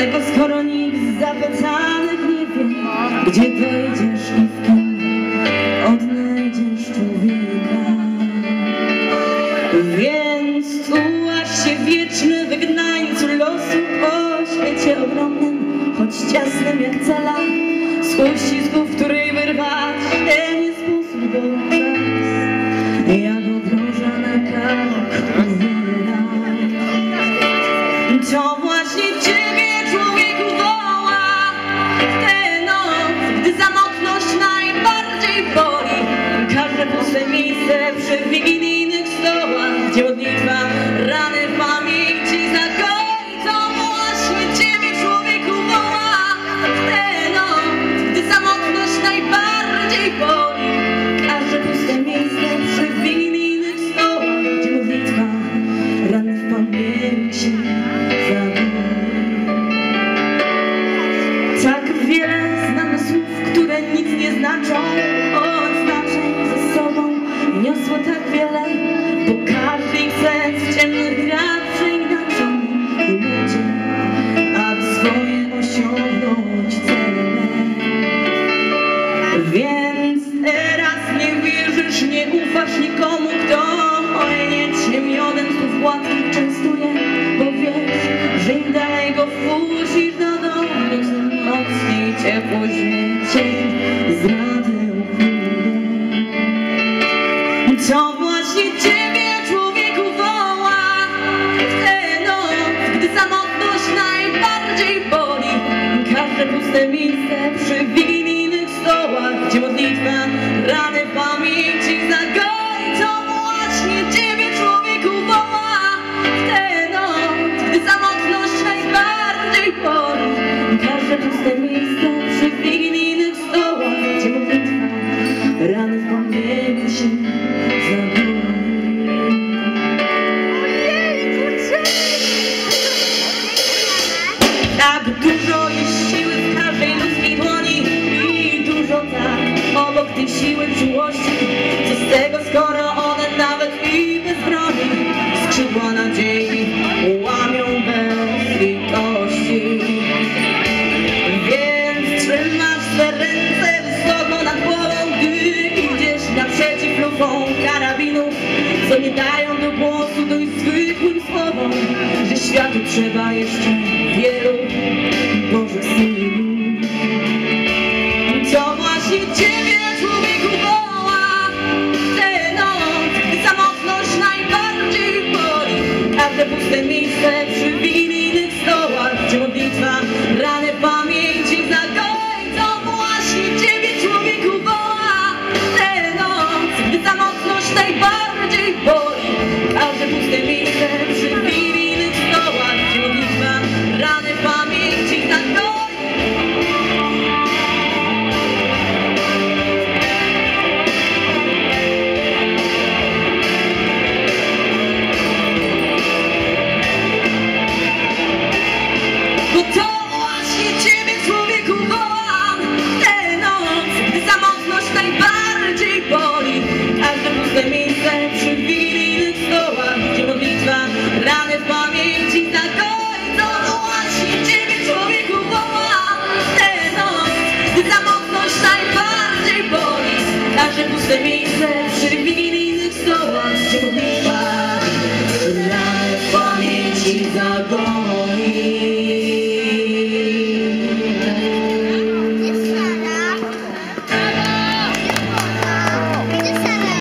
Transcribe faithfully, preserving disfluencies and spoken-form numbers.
tego, skoro nikt z zapytanych nie wie, gdzie dojdziesz i w kim odnajdziesz człowieka. Więc tułaś się wieczny wygnańcu losu po świecie ogromnym, choć ciasnym jak cela, z uścisku, w której wyrwać się nie sposób doczas. Jak odroża na kark powinna. To właśnie ciebie, człowieku, woła w tę noc, gdy samotność najbardziej boli. Każde puste miejsce przy wigilijnych stołach, gdzie modlitwa rany w pamięci zagoi. To właśnie ciebie, człowieku, woła w tę noc, gdy samotność najbardziej boli. Każde puste miejsce przy wigilijnych stołach, gdzie modlitwa rany w pamięci zagoi. Tak wiele znamy słów, które nic nie znaczą, od znaczeń ze sobą niosło tak wiele, bo każdy chce w ciemnych graczy inaczej ludzie, aby swoje osiągnąć cele. Więc teraz nie wierzysz, nie ufasz nikomu, kto hojnie cię miodem słów gładkich częstuje, bo wiesz, że im dalej go wpuścisz do domu, tym mocniej ciepło życie zdradę ukryje. To właśnie ciebie, człowieku, woła w tę noc, gdy samotność najbardziej boli. Każde puste miejsce przy wigilijnych stołach, gdzie modlitwa rany w pamięci zagoi. To właśnie ciebie, człowieku, woła w tę noc, gdy samotność najbardziej boli. Każde puste miejsce przy wigilijnych stołach, gdzie modlitwa rany w pamięci zagoi. Tak dużo jest siły w każdej ludzkiej dłoni i dużo tak obok tej siły czułości. Co z tego, skoro one nawet i bez broni skrzydła nadziei łamią bez litości. Więc trzymasz swe ręce wysoko nad głową, gdy idziesz naprzeciw lufą karabinów, co nie dają do głosu dość zwykłym słowom, że światu trzeba jeszcze